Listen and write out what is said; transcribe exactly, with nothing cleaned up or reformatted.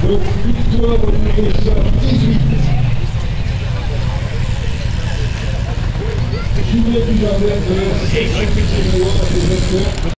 Donc, victoire numéro cent dix-huit. Julien Dujardin de